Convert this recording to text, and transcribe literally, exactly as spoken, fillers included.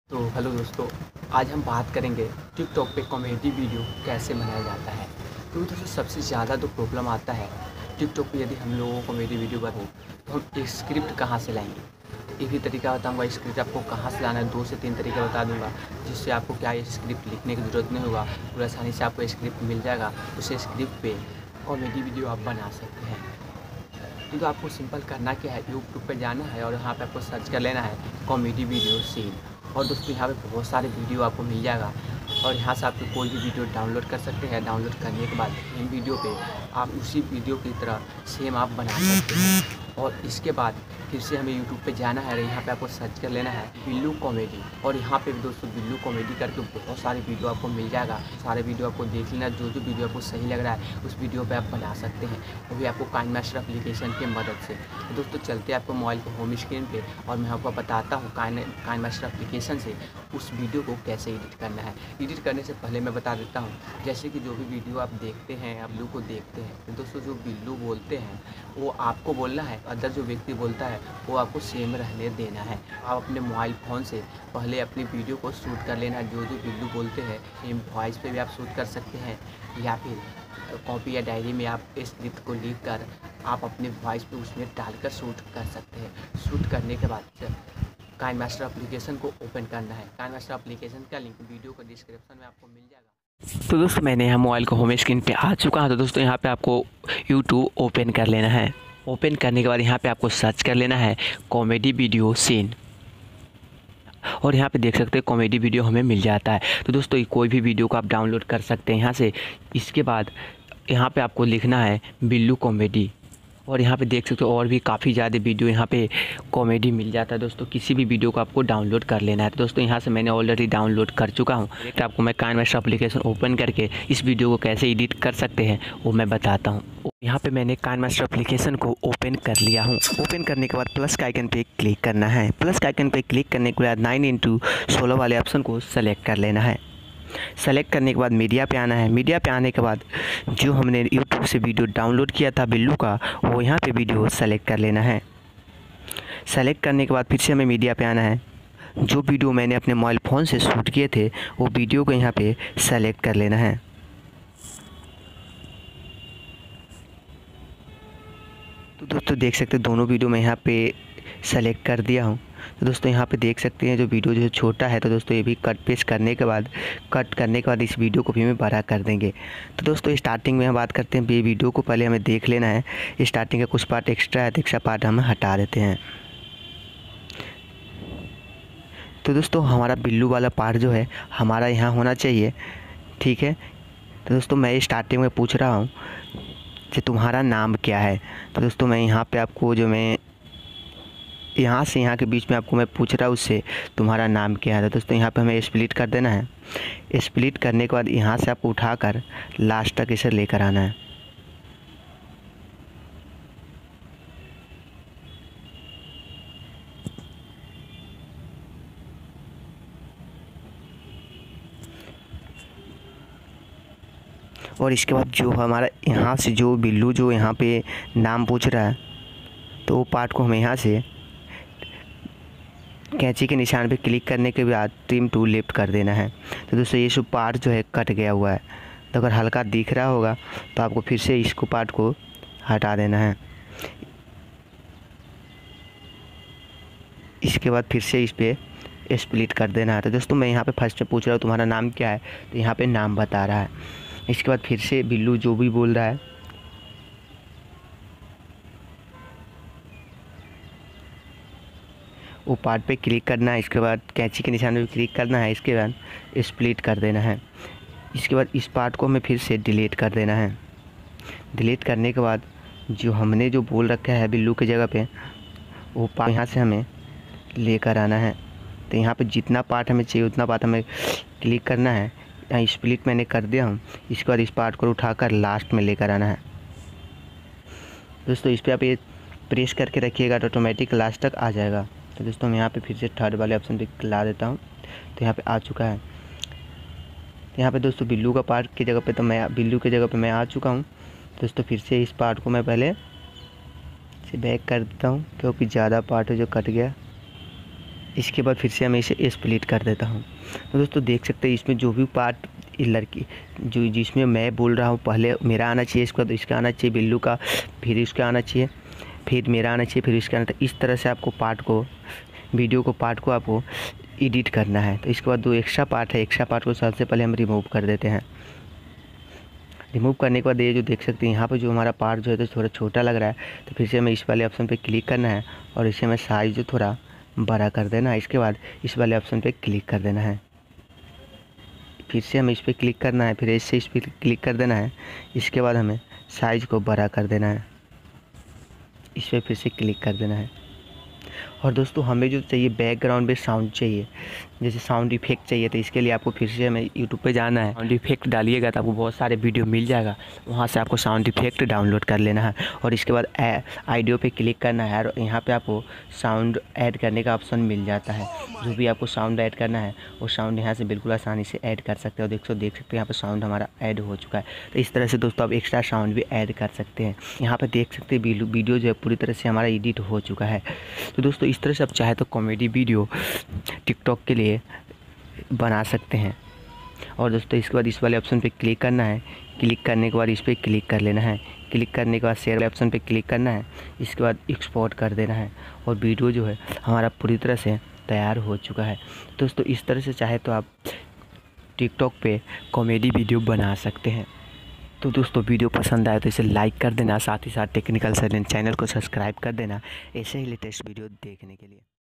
तो हेलो दोस्तों, आज हम बात करेंगे टिकटॉक पे कॉमेडी वीडियो कैसे बनाया जाता है। तो दोस्तों सबसे ज़्यादा तो प्रॉब्लम आता है टिकटॉक पे, यदि हम लोगों को कॉमेडी वीडियो बनाए तो हम एक स्क्रिप्ट कहाँ से लाएंगे। तो एक ही तरीका बताऊंगा, स्क्रिप्ट आपको कहाँ से लाना है, दो से तीन तरीका बता दूंगा, जिससे आपको क्या ये स्क्रिप्ट लिखने की ज़रूरत नहीं होगा, पूरा आसानी से आपको स्क्रिप्ट मिल जाएगा। उस स्क्रिप्ट पे कॉमेडी वीडियो आप बना सकते हैं। तो आपको सिंपल करना क्या है, यूट्यूब पे जाना है और यहाँ पे आपको सर्च कर लेना है कॉमेडी वीडियो सीन। और दोस्तों यहाँ पे बहुत सारे वीडियो आपको मिल जाएगा और यहाँ से आप कोई भी वीडियो डाउनलोड कर सकते हैं। डाउनलोड करने के बाद इन वीडियो पे आप उसी वीडियो की तरह सेम आप बना सकते हैं। और इसके बाद फिर से हमें यूट्यूब पे जाना है और यहाँ पे आपको सर्च कर लेना है बिल्लू कॉमेडी। और यहाँ पे भी दोस्तों बिल्लू कॉमेडी करके बहुत सारे वीडियो आपको मिल जाएगा। सारे वीडियो आपको देख लेना, जो जो वीडियो आपको सही लग रहा है उस वीडियो पे आप बना सकते हैं, वो भी आपको काइनमास्टर एप्लीकेशन की मदद से। तो दोस्तों चलते हैं आपको मोबाइल को होम स्क्रीन पे और मैं आपको बताता हूँ काइन काइनमास्टर एप्लीकेशन से उस वीडियो को कैसे एडिट करना है। एडिट करने से पहले मैं बता देता हूँ, जैसे कि जो भी वीडियो आप देखते हैं, आप बिल्लू को देखते हैं, तो दोस्तों जो बिल्लू बोलते हैं वो आपको बोलना है, अदर जो व्यक्ति बोलता है वो आपको सेम रहने देना है। आप अपने मोबाइल फ़ोन से पहले अपनी वीडियो को शूट कर लेना, जो जो बिल्लू बोलते हैं सेम वॉइस पे भी आप शूट कर सकते हैं, या फिर कॉपी या डायरी में आप स्क्रिप्ट को लिख कर आप अपने वॉइस पे उसमें डालकर शूट कर सकते हैं। शूट करने के बाद काइनमास्टर एप्लीकेशन को ओपन करना है। काइनमास्टर एप्लीकेशन का लिंक वीडियो को डिस्क्रिप्शन में आपको मिल जाएगा। तो दोस्तों मैंने यहाँ मोबाइल को होम स्क्रीन पे आ चुका हूँ। तो दोस्तों यहाँ पे आपको यूट्यूब ओपन कर लेना है। ओपन करने के बाद यहाँ पे आपको सर्च कर लेना है कॉमेडी वीडियो सीन, और यहाँ पे देख सकते हैं कॉमेडी वीडियो हमें मिल जाता है। तो दोस्तों कोई भी वीडियो को आप डाउनलोड कर सकते हैं यहाँ से। इसके बाद यहाँ पे आपको लिखना है बिल्लू कॉमेडी, और यहाँ पे देख सकते हो और भी काफ़ी ज़्यादा वीडियो यहाँ पे कॉमेडी मिल जाता है। दोस्तों किसी भी वीडियो को आपको डाउनलोड कर लेना है। तो दोस्तों यहाँ से मैंने ऑलरेडी डाउनलोड कर चुका हूँ। तो आपको मैं काइनमास्टर एप्लीकेशन ओपन करके इस वीडियो को कैसे एडिट कर सकते हैं वो मैं बताता हूँ। यहाँ पे मैंने काइनमास्टर एप्लीकेशन को ओपन कर लिया हूँ। ओपन करने के बाद प्लस का आइकन पे क्लिक करना है। प्लस का आइकन पे क्लिक करने के बाद नाइन इंटू सोलह वाले ऑप्शन को सेलेक्ट कर लेना है। सेलेक्ट करने के बाद मीडिया पे आना है। मीडिया पे आने के बाद जो हमने यूट्यूब से वीडियो डाउनलोड किया था बिल्लू का, वो यहाँ पे वीडियो सेलेक्ट कर लेना है। सेलेक्ट करने के बाद फिर से हमें मीडिया पे आना है। जो वीडियो मैंने अपने मोबाइल फ़ोन से शूट किए थे वो वीडियो को यहाँ पे सेलेक्ट कर लेना है। तो दोस्तों देख सकते हैं दोनों वीडियो मैं यहाँ पे सेलेक्ट कर दिया हूँ। तो दोस्तों यहाँ पे देख सकते हैं जो वीडियो जो छोटा है, तो दोस्तों ये भी कट पेस्ट करने के बाद कट करने के बाद इस वीडियो को भी हमें बड़ा कर देंगे। तो दोस्तों स्टार्टिंग में हम बात करते हैं, ये वीडियो को पहले हमें देख लेना है। स्टार्टिंग का कुछ पार्ट एक्स्ट्रा है तो एक्स्ट्रा पार्ट हम हटा देते हैं। तो दोस्तों हमारा बिल्लू वाला पार्ट जो है हमारा यहाँ होना चाहिए, ठीक है। तो दोस्तों मैं स्टार्टिंग में पूछ रहा हूँ कि तुम्हारा नाम क्या है। तो दोस्तों मैं यहाँ पे आपको जो मैं यहाँ से यहाँ के बीच में आपको मैं पूछ रहा हूँ उससे तुम्हारा नाम क्या है। तो दोस्तों यहाँ पे हमें स्प्लिट कर देना है। स्प्लिट करने के बाद यहाँ से आपको उठाकर लास्ट तक इसे लेकर आना है। और इसके बाद जो हमारा यहाँ से जो बिल्लू जो यहाँ पे नाम पूछ रहा है, तो वो पार्ट को हमें यहाँ से कैंची के निशान पे क्लिक करने के बाद ट्रिम टू लेफ्ट कर देना है। तो दोस्तों ये सब पार्ट जो है कट गया हुआ है, तो अगर हल्का दिख रहा होगा तो आपको फिर से इसको पार्ट को हटा देना है। इसके बाद फिर से इस पर स्प्लिट कर देना है। तो दोस्तों मैं यहाँ पे फर्स्ट में पूछ रहा हूँ तुम्हारा नाम क्या है, तो यहाँ पे नाम बता रहा है। इसके बाद फिर से बिल्लू जो भी बोल रहा है वो पार्ट पे क्लिक करना है। इसके बाद कैंची के निशान पे क्लिक करना है। इसके बाद स्प्लिट कर देना है। इसके बाद इस पार्ट को हमें फिर से डिलीट कर देना है। डिलीट करने के बाद जो हमने जो बोल रखा है बिल्लू की जगह पे, वो पार्ट यहाँ से हमें लेकर आना है। तो यहाँ पे जितना पार्ट हमें चाहिए उतना पार्ट हमें क्लिक करना है। यहाँ स्प्लिट मैंने कर दिया हूँ। इसके बाद इस पार्ट को उठाकर लास्ट में लेकर आना है। दोस्तों इस पर आप ये प्रेस करके रखिएगा तो ऑटोमेटिक लास्ट तक आ जाएगा। तो दोस्तों मैं यहाँ पे फिर से थर्ड वाले ऑप्शन पे ला देता हूँ। तो यहाँ पे आ चुका है। तो यहाँ पे दोस्तों बिल्लू का पार्ट की जगह पे तो मैं बिल्लू की जगह पे मैं आ चुका हूँ। दोस्तों फिर से इस पार्ट को मैं पहले से बैक कर देता हूँ, क्योंकि ज़्यादा पार्ट है जो कट गया। इसके बाद फिर से मैं इसे स्प्लिट कर देता हूँ। तो दोस्तों देख सकते हैं इसमें जो भी पार्ट लड़की जो जिसमें मैं बोल रहा हूँ पहले मेरा आना चाहिए, इसके बाद इसका आना चाहिए बिल्लू का, फिर इसका आना चाहिए, फिर मेरा आना चाहिए, फिर इसका आना चाहिए। इस तरह से आपको पार्ट को वीडियो को पार्ट को आपको एडिट करना है। तो इसके बाद दो एक्स्ट्रा पार्ट है, एक्स्ट्रा पार्ट को सबसे पहले हम रिमूव कर देते हैं। रिमूव करने के बाद ये जो देख सकते हैं यहाँ पर जो हमारा पार्ट जो है तो थोड़ा छोटा लग रहा है, तो फिर से हमें इस वाले ऑप्शन पे क्लिक करना है और इसे हमें साइज जो थोड़ा बड़ा कर देना है। इसके बाद इस वाले ऑप्शन पे क्लिक कर देना है, फिर से हमें इस पर क्लिक करना है, फिर इससे इस पर क्लिक कर देना है। इसके बाद हमें साइज़ को बड़ा कर देना है, इस पर फिर से क्लिक कर देना है। और दोस्तों हमें जो चाहिए बैकग्राउंड में साउंड चाहिए, जैसे साउंड इफेक्ट चाहिए, तो इसके लिए आपको फिर से हमें यूट्यूब पे जाना है। साउंड इफेक्ट डालिएगा तो आपको बहुत सारे वीडियो मिल जाएगा, वहाँ से आपको साउंड इफेक्ट डाउनलोड कर लेना है और इसके बाद आइडियो पे क्लिक करना है और यहाँ पे आपको साउंड ऐड करने का ऑप्शन मिल जाता है। जो भी आपको साउंड ऐड करना है वो साउंड यहाँ से बिल्कुल आसानी से ऐड कर सकते हो। देखो देख सकते हैं यहाँ पर साउंड हमारा ऐड हो चुका है। तो इस तरह से दोस्तों आप एक्स्ट्रा साउंड भी ऐड कर सकते हैं। यहाँ पर देख सकते हैं वीडियो जो है पूरी तरह से हमारा एडिट हो चुका है। तो दोस्तों इस तरह से आप चाहे तो कॉमेडी वीडियो टिकटॉक के लिए बना सकते हैं। और दोस्तों इसके बाद इस वाले ऑप्शन पे क्लिक करना है, क्लिक करने के बाद इस पर क्लिक कर लेना है, क्लिक करने के बाद शेयर वाले ऑप्शन पे क्लिक करना है, इसके बाद एक्सपोर्ट कर देना है और वीडियो जो है हमारा पूरी तरह से तैयार हो चुका है। दोस्तों इस तरह से चाहे तो आप टिकटॉक पे कॉमेडी वीडियो बना सकते हैं। तो दोस्तों वीडियो पसंद आए तो इसे लाइक कर देना, साथ ही साथ टेक्निकल साइलेंस चैनल को सब्सक्राइब कर देना ऐसे ही लेटेस्ट वीडियो देखने के लिए।